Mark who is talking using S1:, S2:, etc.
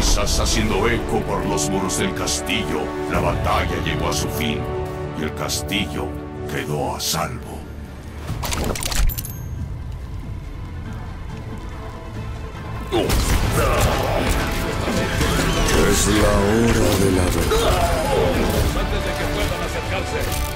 S1: risas haciendo eco por los muros del castillo, la batalla llegó a su fin y el castillo quedó a salvo.
S2: Es la hora de la verdad.
S3: Antes de que puedan acercarse.